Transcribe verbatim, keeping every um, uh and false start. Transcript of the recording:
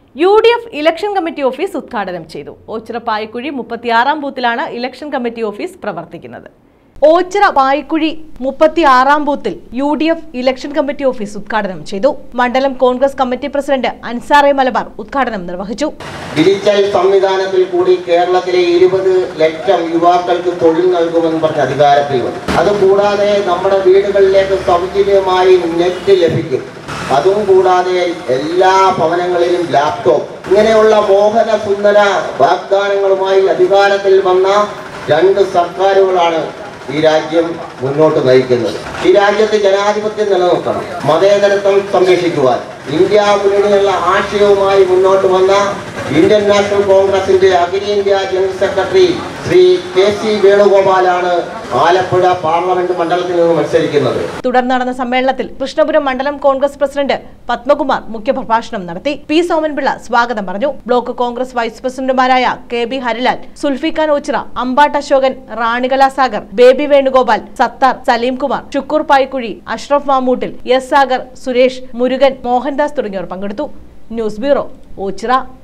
U D F election committee office ഉദ്ഘാടനം ചെയ്തു. ഓച്ചിറ പായിക്കുഴി മുപ്പത്തിയാറാം ബൂത്തിലാണ് ഇലക്ഷൻ കമ്മിറ്റി ഓഫീസ് പ്രവർത്തിക്കുന്നത്. ഓച്ചിറ പായിക്കുഴി മുപ്പത്തിയാറാം ബൂത്തിൽ U D F election committee office ഉദ്ഘാടനം ചെയ്തു. മണ്ഡലം കോൺഗ്രസ് കമ്മിറ്റി പ്രസിഡന്റ് അൻസാറെ മലബാർ ഉദ്ഘാടനം നിർവഹിച്ചു. ഡിജിറ്റൽ സംവിധാനത്തിൽ കൂടി കേരളത്തിലെ ഇരുപത് ലക്ഷം യുവാക്കൾക്ക് തൊഴിൽ നൽകുമെന്ന് പറഞ്ഞ അധികാരത്തിൽ വന്നു. അതുകൂടാതെ നമ്മുടെ വീടുകളിലേക്ക് സൗജന്യമായി നെറ്റ് ലഭിക്കും. അതും കൂടാതെ എല്ലാ ഭവനങ്ങളിലും ലാപ്ടോപ്പ്. ഇങ്ങനെയുള്ള മോഹന സുന്ദര വാഗ്ദാനങ്ങളുമായി അധികാരത്തിൽ വന്ന രണ്ട് സർക്കാരുകളാണ് ഈ രാജ്യം മുന്നോട്ട് നയിക്കുന്നത്. ഈ രാജ്യത്ത് ജനാധിപത്യം നിലനിർത്തണം, മതേതരത്വം സംരക്ഷിക്കുവാൻ ഇന്ത്യ മുന്നണിയുള്ള ആശയവുമായി മുന്നോട്ട് വന്ന ഇന്ത്യൻ നാഷണൽ കോൺഗ്രസിന്റെ അഖിലേന്ത്യാ general secretary Shri K C വേണുഗോപാലാണ് ആലപ്പുഴ പാർലമെന്റ് മണ്ഡലത്തിൽ നിന്ന് മത്സരിക്കുന്നത്. തുടർന്ന് നടന്ന സമ്മേളനത്തിൽ കൃഷ്ണപുരം മണ്ഡലം കോൺഗ്രസ് പ്രസിഡന്റ് പത്മകുമാർ മുഖ്യപ്രഭാഷണം നടത്തി. പി സോമൻപിള്ള സ്വാഗതം പറഞ്ഞു. ബ്ലോക്ക് കോൺഗ്രസ് വൈസ് പ്രസിഡന്റുമാരായ K B Harilal, Sulfikhan Ochira, Ambat Ashokan, Ranikala Sagar, Baby Venugopal, Sattar, Saleem Kumar, Shukkoor Payikkuzhi, Ashraf Mamoottil, S Sagar, Suresh, Murukan, Mohandas തുടങ്ങിയവർ പങ്കെടുത്തു. News bureau, Ochira.